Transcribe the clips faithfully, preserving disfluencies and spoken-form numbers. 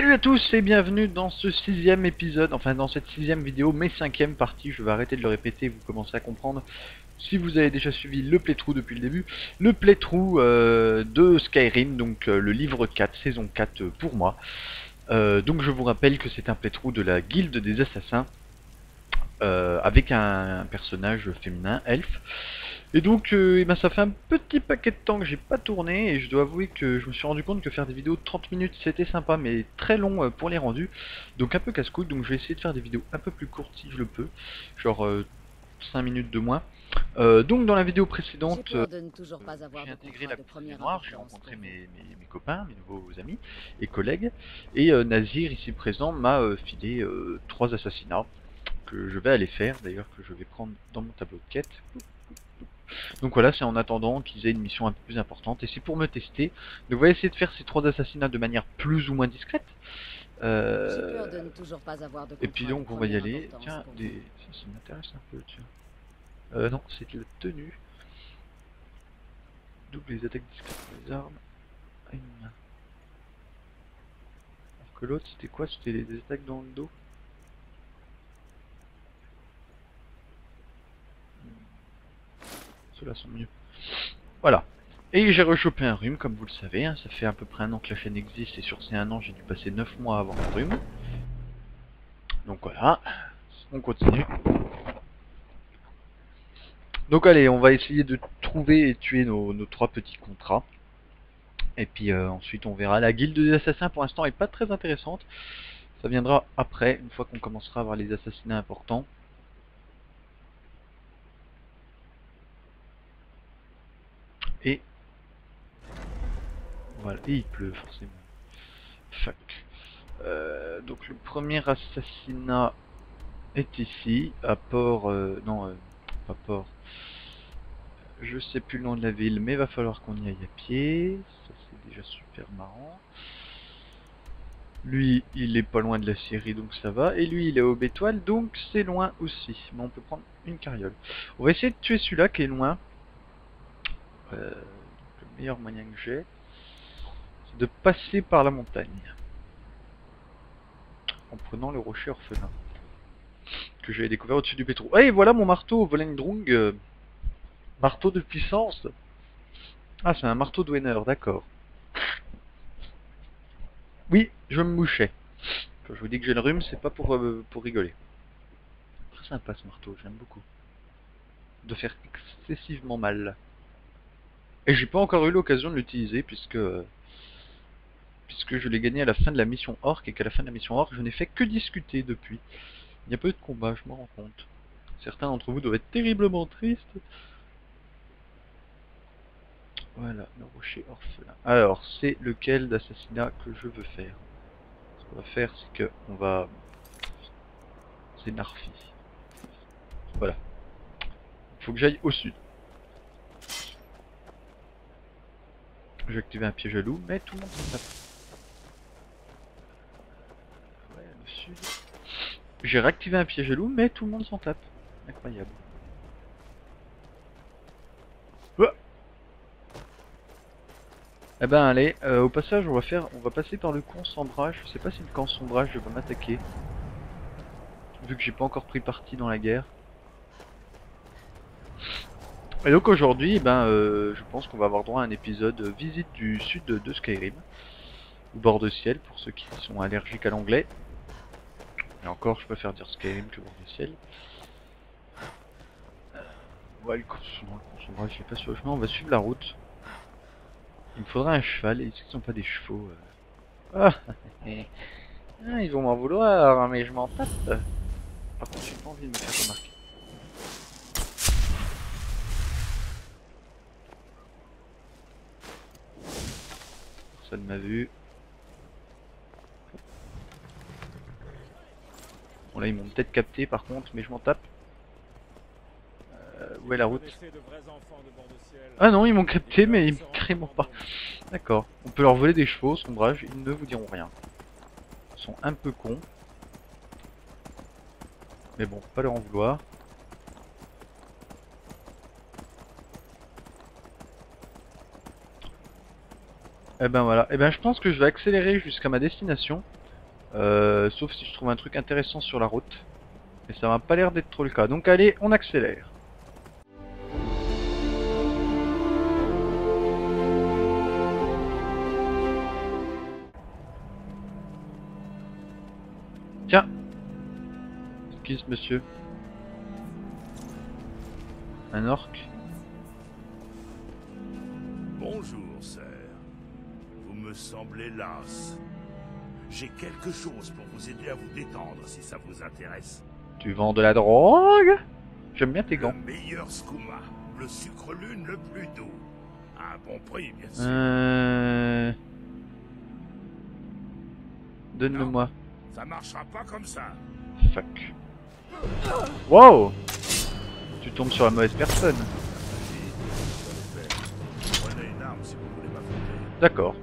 Salut à tous et bienvenue dans ce sixième épisode, enfin dans cette sixième vidéo, mais cinquième partie, je vais arrêter de le répéter, vous commencez à comprendre. Si vous avez déjà suivi le playthrough depuis le début, le playthrough euh, de Skyrim, donc euh, le livre quatre, saison quatre euh, pour moi. Euh, donc je vous rappelle que c'est un playthrough de la guilde des assassins, euh, avec un, un personnage féminin, elfe. Et donc, euh, eh ben, ça fait un petit paquet de temps que j'ai pas tourné, et je dois avouer que je me suis rendu compte que faire des vidéos de trente minutes c'était sympa, mais très long euh, pour les rendus, donc un peu casse-couille, donc je vais essayer de faire des vidéos un peu plus courtes si je le peux, genre euh, cinq minutes de moins. Euh, donc dans la vidéo précédente, J'ai euh, peur de ne toujours pas avoir j'ai de intégré contrat la de Confrérie première Noire, j'ai importance rencontré pour vous. mes, mes, mes copains, mes nouveaux amis et collègues, et euh, Nazir ici présent m'a euh, filé euh, trois assassinats, que je vais aller faire, d'ailleurs que je vais prendre dans mon tableau de quête. Donc voilà, c'est en attendant qu'ils aient une mission un peu plus importante. Et c'est pour me tester. Donc on va essayer de faire ces trois assassinats de manière plus ou moins discrète. J'ai peur Euh... de ne toujours pas avoir de Et puis contrat de donc on va y première aller. importance Tiens, pour vous. des... ça, ça m'intéresse un peu, tiens. Euh, non, c'est de la tenue. Double les attaques discrètes pour les armes à une main. Alors que l'autre, c'était quoi? C'était des attaques dans le dos. Ceux-là sont mieux. Voilà. Et j'ai rechopé un rhume, comme vous le savez, hein. Ça fait à peu près un an que la chaîne existe, et sur ces un an, j'ai dû passer neuf mois avant le rhume. Donc voilà, on continue. Donc allez, on va essayer de trouver et tuer nos, nos trois petits contrats. Et puis euh, ensuite on verra. La guilde des assassins pour l'instant est pas très intéressante. Ça viendra après, une fois qu'on commencera à avoir les assassinats importants. Et voilà, et il pleut forcément. Fuck. Euh, donc le premier assassinat est ici, à Port... Euh, non, euh, pas Port. Je sais plus le nom de la ville, mais va falloir qu'on y aille à pied. Ça c'est déjà super marrant. Lui, il est pas loin de la Syrie, donc ça va. Et lui, il est au Bétoile, donc c'est loin aussi. Mais on peut prendre une carriole. On va essayer de tuer celui-là qui est loin. Euh, le meilleur moyen que j'ai, c'est de passer par la montagne. En prenant le rocher orphelin. Que j'ai découvert au-dessus du pétrole. Et voilà mon marteau, Volendrung. Euh, marteau de puissance. Ah, c'est un marteau de Wenner, d'accord. Oui, je me mouchais. Quand je vous dis que j'ai le rhume, c'est pas pour, euh, pour rigoler. Très sympa ce marteau, j'aime beaucoup. De faire excessivement mal. Et j'ai pas encore eu l'occasion de l'utiliser puisque puisque je l'ai gagné à la fin de la mission Orc et qu'à la fin de la mission Orc je n'ai fait que discuter depuis. Il n'y a pas eu de combat, je m'en rends compte. Certains d'entre vous doivent être terriblement tristes. Voilà, le rocher orphelin. Alors, c'est lequel d'assassinat que je veux faire? Ce qu'on va faire, c'est que on va... C'est Narfi. Voilà. Il faut que j'aille au sud. Je vais activer un piège à loup, mais tout le monde s'en tape. Ouais, le sud. J'ai réactivé un piège à loup, mais tout le monde s'en tape. Incroyable. Oh, eh ben allez, euh, au passage on va faire, on va passer par le camp Sambrage. Je sais pas si le camp Sambrage va m'attaquer, vu que j'ai pas encore pris parti dans la guerre. Et donc aujourd'hui, eh ben, euh, je pense qu'on va avoir droit à un épisode euh, visite du sud de, de Skyrim, ou bord de ciel pour ceux qui sont allergiques à l'anglais. Et encore, je préfère dire Skyrim que bord de ciel. Ouais, le camp Sambrage, j'ai pas sur le chemin, on va suivre la route. Il me faudra un cheval, et est-ce qu'ils sont pas des chevaux euh... Ah, ils vont m'en vouloir, mais je m'en tape. Par contre, j'ai pas envie de me faire remarquer. Personne m'a vu. Bon là ils m'ont peut-être capté par contre, mais je m'en tape. Euh, où est la route? Ah non, ils m'ont capté, mais ils m'ont carrément pas. D'accord. On peut leur voler des chevaux, Sombrage, ils ne vous diront rien. Ils sont un peu cons. Mais bon, pas leur en vouloir. Et ben voilà. Et ben je pense que je vais accélérer jusqu'à ma destination. Euh, sauf si je trouve un truc intéressant sur la route. Et ça m'a pas l'air d'être trop le cas. Donc allez, on accélère. Tiens. Excuse monsieur. Un orc. Bonjour, sœur. Vous me semblez las. J'ai quelque chose pour vous aider à vous détendre, si ça vous intéresse. Tu vends de la drogue? J'aime bien tes gants. Le meilleur skouma, le sucre lune le plus doux. À un bon prix, bien sûr. Euh... Donne-le-moi. Ça marchera pas comme ça. Fuck. Wow! Tu tombes sur la mauvaise personne. Prenez une arme si vous voulez m'affronter. D'accord.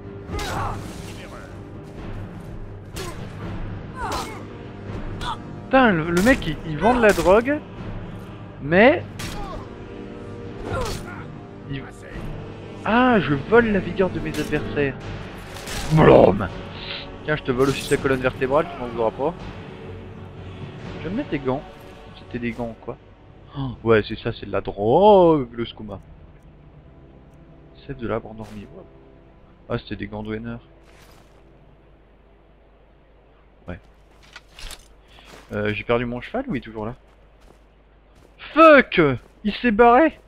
Putain, le, le mec il, il vend de la drogue, mais... Il... Ah, je vole la vigueur de mes adversaires. Blom. Tiens, je te vole aussi ta colonne vertébrale, tu m'en voudras pas. Je vais me mettre tes gants. C'était des gants quoi. Oh, ouais, c'est ça, c'est de la drogue, le skouma. C'est de l'arbre endormi. Ouais. Ah, c'était des gants douaneurs. Ouais. Euh, j'ai perdu mon cheval ou il est toujours là? Fuck! Il s'est barré!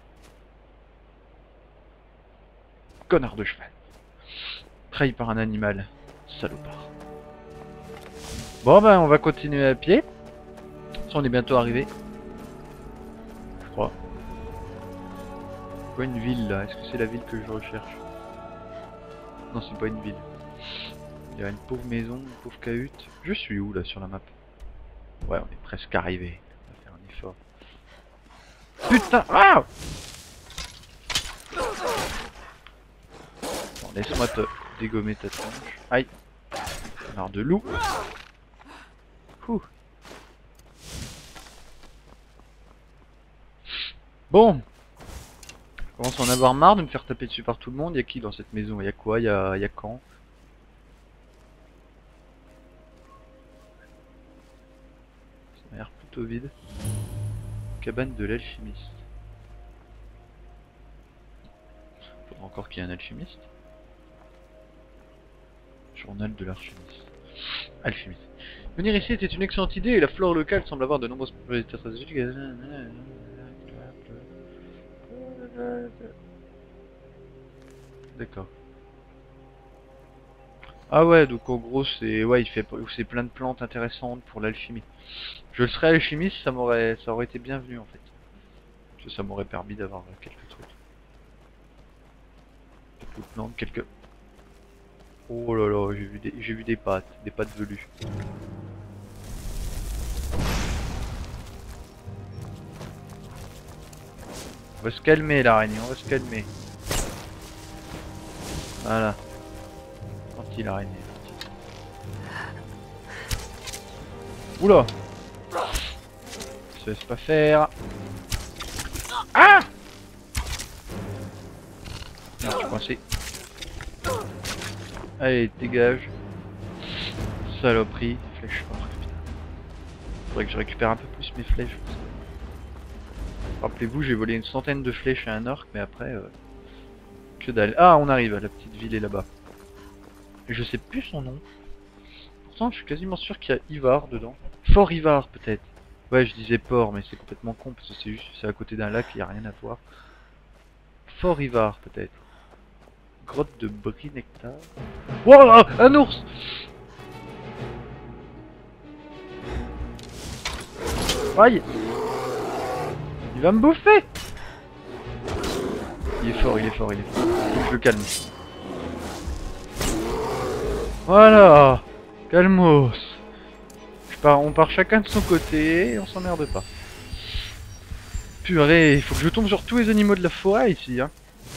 Connard de cheval. Trahi par un animal. Salopard. Bon ben on va continuer à pied. Ça, on est bientôt arrivé. Je crois. Quoi une ville là? Est-ce que c'est la ville que je recherche? Non, c'est pas une ville. Il y a une pauvre maison, une pauvre cahute. Je suis où là sur la map? Ouais, on est presque arrivé. On va faire un effort. Putain! Ah! Bon, laisse-moi te dégommer ta tronche. Aïe! Connard de loup! Ouh. Bon! Je commence à en avoir marre de me faire taper dessus par tout le monde. Y'a qui dans cette maison? Y'a quoi? Y'a y a quand? Ça m'a l'air plutôt vide. Cabane de l'alchimiste. Faudra encore qu'il y ait un alchimiste. Journal de l'alchimiste. Alchimiste. Venir ici était une excellente idée et la flore locale semble avoir de nombreuses propriétés stratégiques. D'accord. Ah ouais, donc en gros c'est ouais, il fait c'est plein de plantes intéressantes pour l'alchimie. Je serais alchimiste, ça m'aurait ça aurait été bienvenu en fait. Parce que ça m'aurait permis d'avoir quelques trucs. Quelques plantes, quelques... Oh là là, j'ai vu des j'ai vu des pattes, des pattes velues. On va se calmer l'araignée, on va se calmer. Voilà. Tranquille l'araignée. Oula! Ça laisse pas faire. Ah! Non, je suis coincé. Allez, dégage. Saloperie. Flèche forte, putain. Faudrait que je récupère un peu plus mes flèches. Rappelez-vous, j'ai volé une centaine de flèches à un orc, mais après... Euh, que dalle. Ah, on arrive, la petite ville est là-bas. Je sais plus son nom. Pourtant, je suis quasiment sûr qu'il y a Ivar dedans. Fort Ivar, peut-être. Ouais, je disais port, mais c'est complètement con, parce que c'est juste c'est à côté d'un lac, il n'y a rien à voir. Fort Ivar, peut-être. Grotte de Brinectar. Wow, un ours! Aïe! Il va me bouffer! Il est fort, il est fort, il est fort. Faut que je le calme. Voilà! Calmos! Je pars, on part chacun de son côté et on s'emmerde pas. Purée, il faut que je tombe sur tous les animaux de la forêt ici, hein.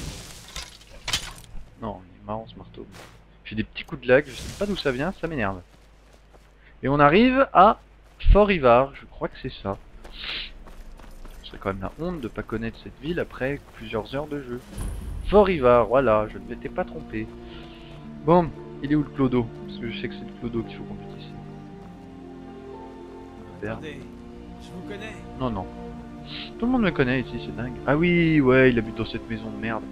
Non, il est marrant ce marteau. J'ai des petits coups de lag, je sais pas d'où ça vient, ça m'énerve. Et on arrive à Fort Ivar, je crois que c'est ça. Ce serait quand même la honte de pas connaître cette ville après plusieurs heures de jeu. Fort Ivar, voilà, je ne m'étais pas trompé. Bon, il est où le clodo? Parce que je sais que c'est le clodo qu'il faut qu'on bute ici. super. Attendez, je vous connais. Non, non. Tout le monde me connaît ici, c'est dingue. Ah oui, ouais, il habite dans cette maison de merde.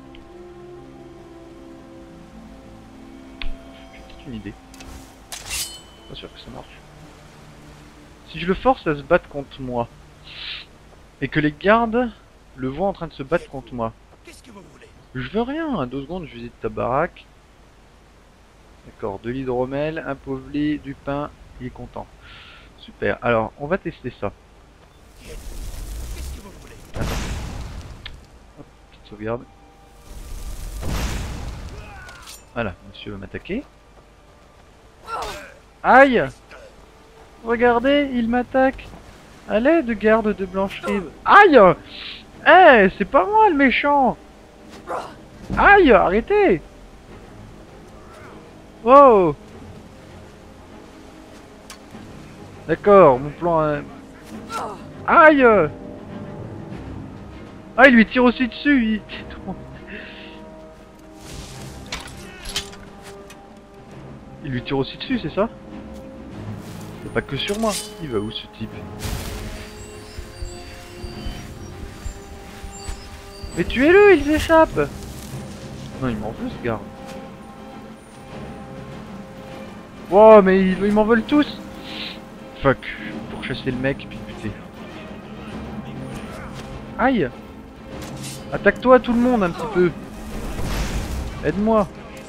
J'ai peut-être une idée. Pas sûr que ça marche. Si je le force à se battre contre moi, et que les gardes le voient en train de se battre contre moi, Qu'est-ce que vous voulez? je veux rien, à deux secondes je visite ta baraque. D'accord, de l'hydromel, un pauvre lit, du pain, il est content. Super, alors on va tester ça. Qu'est-ce que vous voulez? Attends. Hop, petite sauvegarde. Voilà, monsieur va m'attaquer. Aïe! Regardez, il m'attaque. À l'aide, garde de Blancherive. Aïe! Eh, c'est pas moi le méchant! Aïe, arrêtez! Oh! D'accord, mon plan... euh, Aïe! Ah, il lui tire aussi dessus! Il... il lui tire aussi dessus, c'est ça? C'est pas que sur moi. Il va où ce type? Mais tuez-le, il s'échappe! Non, il m'en veut ce gars. Wow, mais ils, ils m'en veulent tous! Fuck, pour chasser le mec, puis le buter. Aïe! Attaque-toi tout le monde un petit peu! Aide-moi!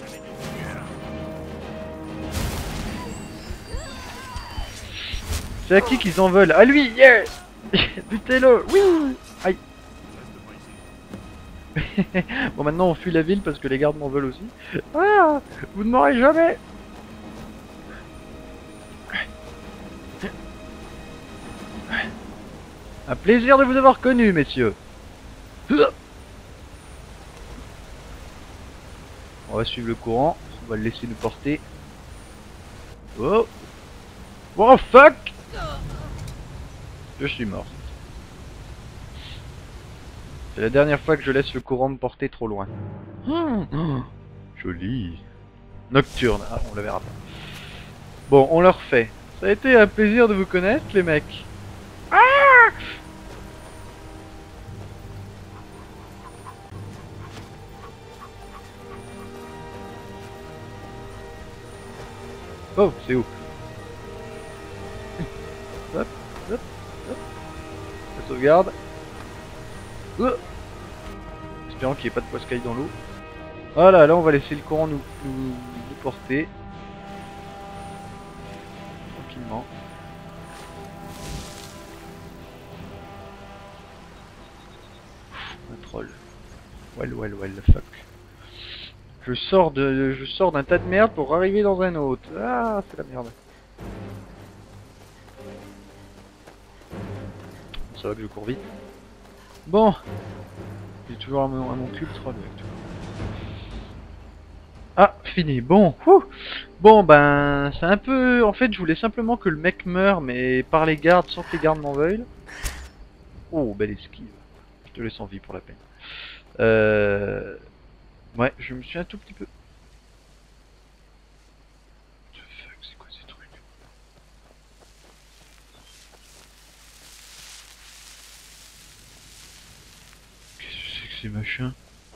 C'est à qui qu'ils en veulent? À lui! Yeah! Butez-le! Oui! Aïe! Bon, maintenant on fuit la ville parce que les gardes m'en veulent aussi. Ah! Vous ne m'aurez jamais! Un plaisir de vous avoir connu, messieurs! On va suivre le courant, on va le laisser nous porter. Oh! Oh fuck! Je suis mort. C'est la dernière fois que je laisse le courant me porter trop loin. Oh, joli. Nocturne. Ah, on le verra pas. Bon, on le refait. Ça a été un plaisir de vous connaître, les mecs. Ah! Oh, c'est où? Hop, hop, hop. La sauvegarde. Oh. Espérons qu'il n'y ait pas de poiscaille dans l'eau. Voilà, là on va laisser le courant nous, nous, nous porter. Tranquillement. Un troll. Well, well, well, fuck. Je sors de, je sors d'un tas de merde pour arriver dans un autre. Ah, c'est la merde. Ça va que je cours vite. Bon. J'ai toujours à mon, à mon cul le troll avec tout. Ah, fini. Bon. Wouh. Bon, ben, c'est un peu... En fait, je voulais simplement que le mec meure, mais par les gardes, sans que les gardes m'en veuillent. Oh, belle esquive. Je te laisse en vie pour la peine. Euh... Ouais, je me suis un tout petit peu... What the fuck, c'est quoi ces trucs? Qu'est-ce que c'est que ces machins?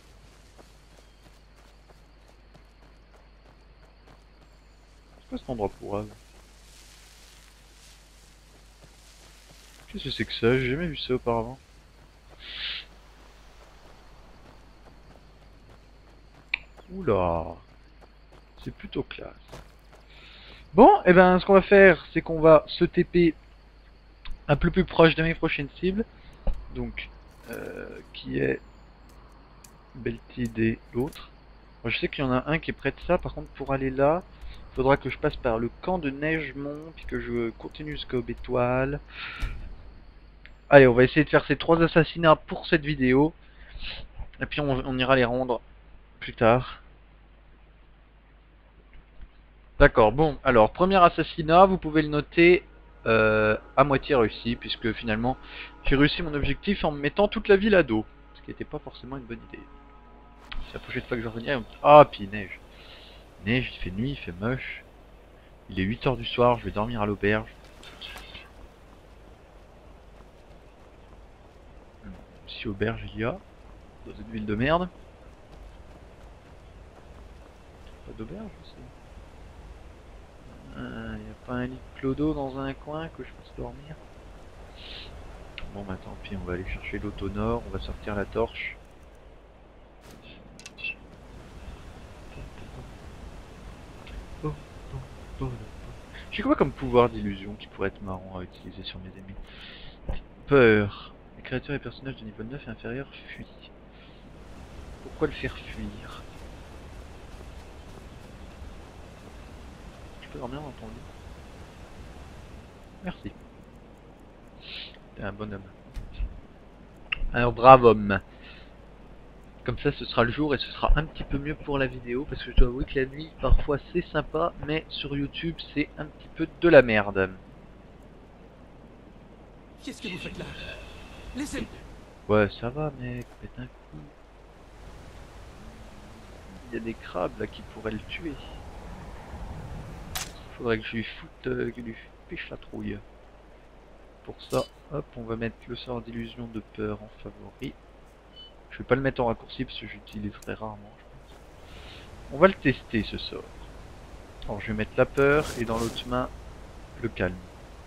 C'est quoi cet endroit pourrave? Qu'est-ce que c'est que ça? J'ai jamais vu ça auparavant. Oula, c'est plutôt classe. Bon, et eh ben ce qu'on va faire, c'est qu'on va se T P un peu plus proche de mes prochaines cibles. Donc, euh, qui est Beltid et l'autre. Je sais qu'il y en a un qui est près de ça, par contre pour aller là, il faudra que je passe par le camp de Neigemont, puis que je continue jusqu'au Bétoile. Allez, on va essayer de faire ces trois assassinats pour cette vidéo. Et puis on, on ira les rendre plus tard. D'accord, bon, alors, premier assassinat, vous pouvez le noter euh, à moitié réussi, puisque finalement, j'ai réussi mon objectif en me mettant toute la ville à dos, ce qui n'était pas forcément une bonne idée. C'est la prochaine fois que je reviens. Ah, puis il neige. Il neige, il fait nuit, il fait moche. Il est huit heures du soir, je vais dormir à l'auberge. si auberge il y a dans cette ville de merde. Pas d'auberge aussi. Il euh, n'y a pas un lit de clodo dans un coin que je puisse dormir? Bon bah tant pis, on va aller chercher l'auto nord, on va sortir la torche. Oh, oh, oh, oh. J'ai quoi comme pouvoir d'illusion qui pourrait être marrant à utiliser sur mes ennemis? Peur. Les créatures et personnages de niveau neuf et inférieur fuient. Pourquoi le faire fuir? Je peux dormir dans ton lit? Merci. T'es un bon homme. Un brave homme. Comme ça ce sera le jour et ce sera un petit peu mieux pour la vidéo, parce que je dois avouer que la nuit parfois c'est sympa, mais sur YouTube c'est un petit peu de la merde. Qu'est-ce que vous faites là? Laissez-moi. Ouais ça va mec, pète un coup. Il y a des crabes là qui pourraient le tuer. Faudrait que je lui foute, euh, que je lui pêche la trouille. Pour ça, hop, on va mettre le sort d'illusion de peur en favori. Je vais pas le mettre en raccourci parce que j'utiliserai rarement, je pense. On va le tester ce sort. Alors je vais mettre la peur et dans l'autre main le calme.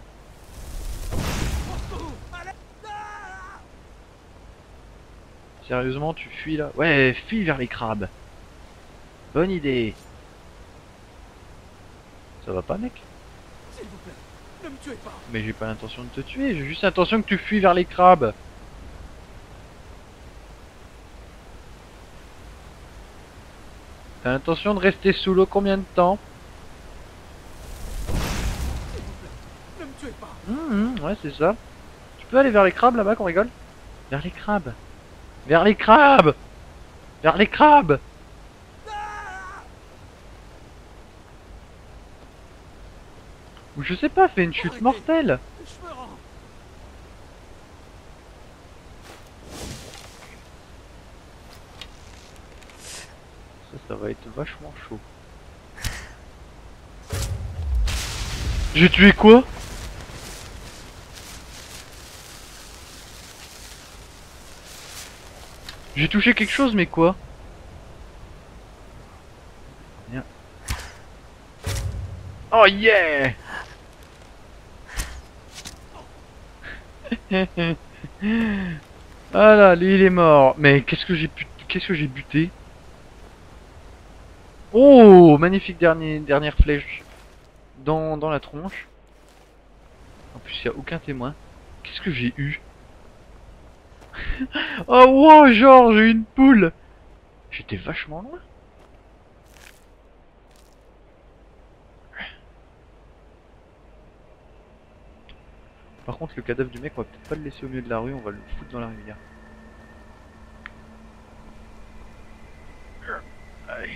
Sérieusement, tu fuis là? Ouais, fuis vers les crabes. Bonne idée. Ça va pas, mec? S'il vous plaît, ne me tuez pas. Mais j'ai pas l'intention de te tuer, j'ai juste l'intention que tu fuis vers les crabes. T'as l'intention de rester sous l'eau combien de temps? S'il vous plaît, ne me tuez pas. Mmh, mmh, ouais, c'est ça. Tu peux aller vers les crabes là-bas qu'on rigole? Vers les crabes. Vers les crabes. Vers les crabes. Ou je sais pas, fais une chute Arrêtez. mortelle. Je me rends. Ça, ça va être vachement chaud. J'ai tué quoi? J'ai touché quelque chose, mais quoi? Bien. Oh yeah! Ah là, lui il est mort. Mais qu'est-ce que j'ai pu... qu'est-ce que j'ai buté? Oh, magnifique dernier... dernière flèche dans... dans la tronche. En plus, il n'y a aucun témoin. Qu'est-ce que j'ai eu? Oh wow, genre j'ai eu une poule. J'étais vachement loin. Par contre, le cadavre du mec, on va peut-être pas le laisser au milieu de la rue, on va le foutre dans la rivière. Allez.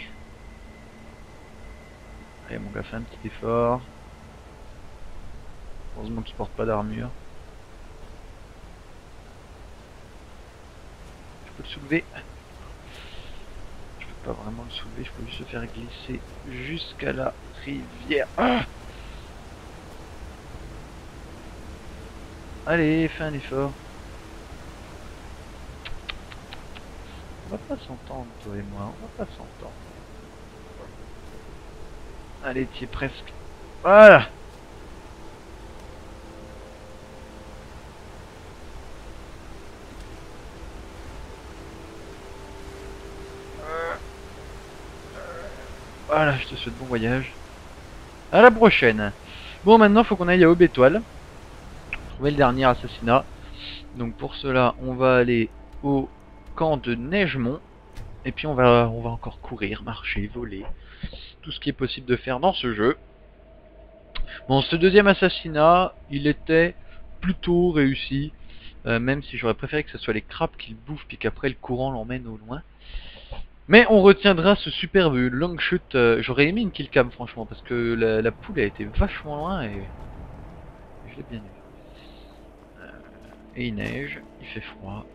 Allez mon gars, fais un petit effort. Heureusement qu'il porte pas d'armure. Je peux le soulever. Je peux pas vraiment le soulever, je peux juste le faire glisser jusqu'à la rivière. Ah! Allez, fais un effort. On va pas s'entendre, toi et moi, on va pas s'entendre. Allez, t'y es presque. Voilà! Voilà, je te souhaite bon voyage. À la prochaine. Bon, maintenant, faut qu'on aille à Aube Étoile. Trouver le dernier assassinat. Donc pour cela, on va aller au camp de Neigemont. Et puis on va, on va encore courir, marcher, voler. Tout ce qui est possible de faire dans ce jeu. Bon, ce deuxième assassinat, il était plutôt réussi. Euh, même si j'aurais préféré que ce soit les crabes qui le bouffent, puis qu'après le courant l'emmène au loin. Mais on retiendra ce superbe long shot. Euh, j'aurais aimé une killcam franchement, parce que la, la poule a été vachement loin et, et je l'ai bien eu. Euh, et il neige, il fait froid.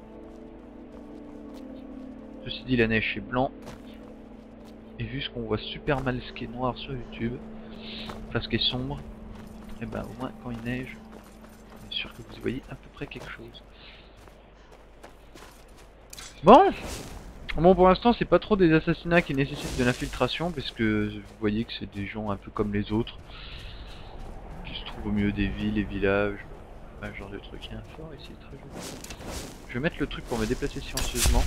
Ceci dit, la neige c'est blanc. Et vu ce qu'on voit super mal ce qui est noir sur YouTube, enfin ce qui est sombre, et ben au moins quand il neige, on est sûr que vous y voyez à peu près quelque chose. Bon. Bon, pour l'instant, c'est pas trop des assassinats qui nécessitent de l'infiltration, parce que vous voyez que c'est des gens un peu comme les autres, qui se trouvent au milieu des villes et villages, un genre de truc. Il y a un fort ici, très joli. Je vais mettre le truc pour me déplacer silencieusement.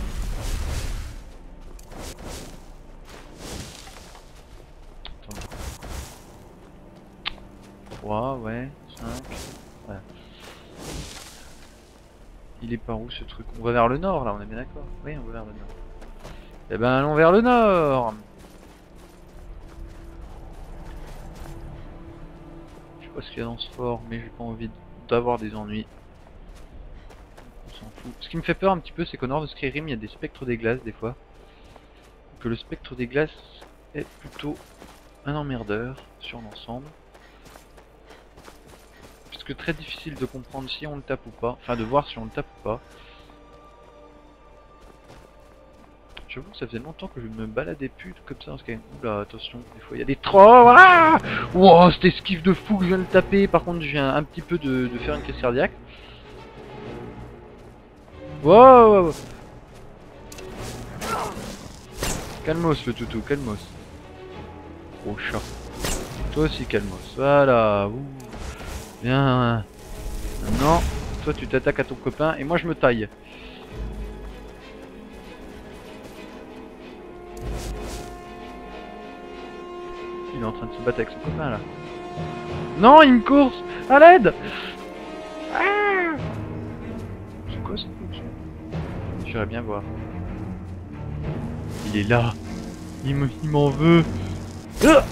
Attends. trois, ouais, cinq, ouais. Il est par où ce truc? On va vers le nord là, on est bien d'accord? Oui, on va vers le nord. Eh ben allons vers le nord. Je sais pas ce qu'il y a dans ce fort, mais j'ai pas envie d'avoir des ennuis. On s'en fout. Ce qui me fait peur un petit peu, c'est qu'au nord de Skyrim, il y a des spectres des glaces des fois. Que le spectre des glaces est plutôt un emmerdeur sur l'ensemble. Puisque très difficile de comprendre si on le tape ou pas. Enfin, de voir si on le tape ou pas. J'avoue que ça faisait longtemps que je me baladais plus comme ça en Skyrim. Oula, attention, des fois il y a des trolls. Ah, wow, cette esquive de fou que je viens de taper. Par contre, je viens un petit peu de, de faire une crise cardiaque. Wow, wow. Calmos le toutou, calmos. Oh chat. Toi aussi calmos. Voilà. Ouh. Bien. Maintenant, toi tu t'attaques à ton copain et moi je me taille. Il est en train de se battre avec son copain là. Non, il me course. À l'aide. Ah, c'est quoi ça? J'irais bien voir. Il est là. Il me, il m'en veut. Ah,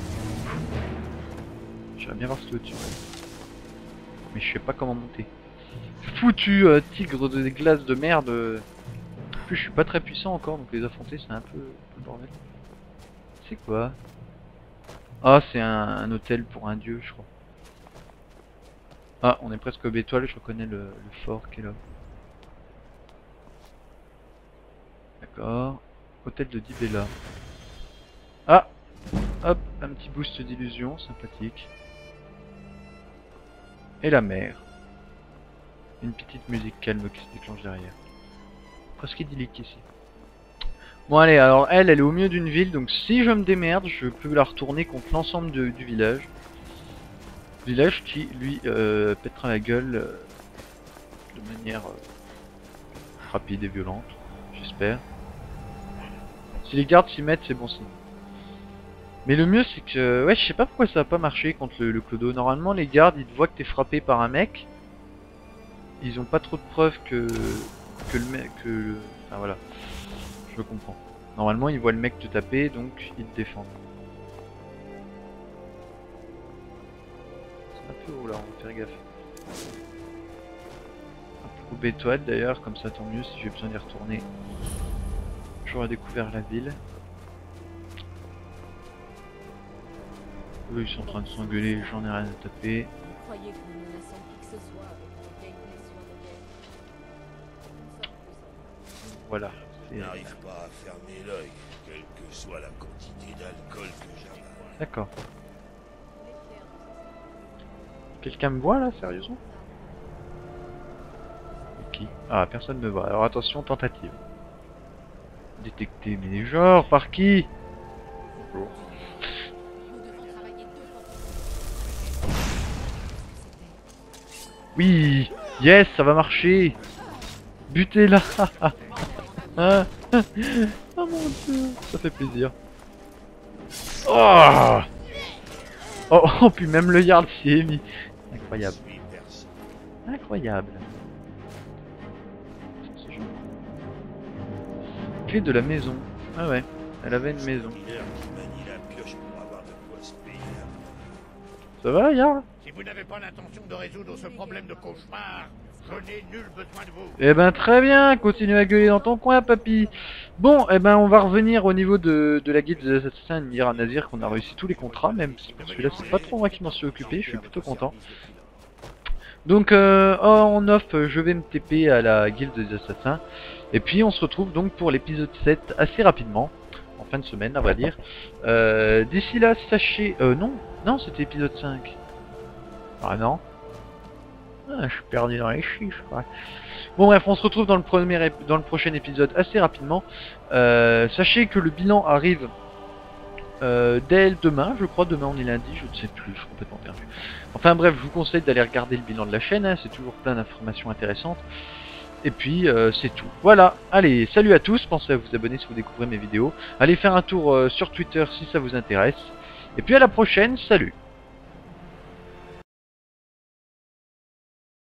j'irais bien voir ce qu'il y a au-dessus. Mais je sais pas comment monter. Foutu euh, tigre de glace de merde. En plus, je suis pas très puissant encore, donc les affronter c'est un peu, un peu bordel. C'est quoi? Ah, c'est un, un hôtel pour un dieu, je crois. Ah, on est presque au Bétoile, je reconnais le, le fort qui est là. D'accord. Hôtel de Dibella. Ah, hop, un petit boost d'illusion, sympathique. Et la mer. Une petite musique calme qui se déclenche derrière. Presque idyllique ici. Bon allez, alors elle, elle est au milieu d'une ville, donc si je me démerde, je peux la retourner contre l'ensemble du village. Village qui, lui, euh, pètera la gueule euh, de manière euh, rapide et violente, j'espère. Si les gardes s'y mettent, c'est bon signe. Mais le mieux, c'est que... Ouais, je sais pas pourquoi ça a pas marché contre le, le clodo. Normalement, les gardes, ils te voient que t'es frappé par un mec. Ils ont pas trop de preuves que... Que le mec... Que le... Enfin, voilà. Je comprends. Normalement, ils voient le mec te taper, donc ils te défendent. C'est un peu haut, là, on va faire gaffe. Au Bétoile, d'ailleurs, comme ça, tant mieux, si j'ai besoin d'y retourner. J'aurais découvert la ville. Eux ils sont en train de s'engueuler, j'en ai rien à taper. Vous croyez que nous menaçons qui que ce soit avec nos vieilles blessures de guerre? Nous sommes plus en- Voilà. Je n'arrive pas à fermer l'œil, quelle que soit la quantité d'alcool que j'avale. D'accord. Quelqu'un me voit là, sérieusement? Qui? Ah, personne ne me voit. Alors attention, tentative. Détecter, mais genre, par qui? Bonjour. Oui, yes, ça va marcher. Butez-la. Ah, oh mon dieu, ça fait plaisir. Oh, oh, oh puis même le yard s'y est mis. Incroyable. Incroyable. Clé de la maison. Ah ouais, elle avait une maison. Ça va, Yard? Si vous n'avez pas l'intention de résoudre ce problème de cauchemar, je n'ai nul besoin de vous. Eh ben très bien, continue à gueuler dans ton coin, papy. Bon, eh ben on va revenir au niveau de, de la guilde des assassins et dire à Nazir qu'on a réussi tous les contrats, même si pour celui-là c'est pas trop moi qui m'en suis occupé, je suis plutôt content. Donc euh, en off, je vais me T P à la guilde des assassins. Et puis on se retrouve donc pour l'épisode sept assez rapidement, en fin de semaine à vrai dire. Euh, D'ici là, sachez... Euh, non, non c'était épisode cinq. Ah non. Ah, je suis perdu dans les chiffres. Ouais. Bon bref, on se retrouve dans le, premier ép- dans le prochain épisode assez rapidement. Euh, sachez que le bilan arrive euh, dès demain, je crois. Demain on est lundi, je ne sais plus, je suis complètement perdu. Enfin bref, je vous conseille d'aller regarder le bilan de la chaîne, hein, c'est toujours plein d'informations intéressantes. Et puis euh, c'est tout. Voilà, allez, salut à tous, pensez à vous abonner si vous découvrez mes vidéos. Allez faire un tour euh, sur Twitter si ça vous intéresse. Et puis à la prochaine, salut.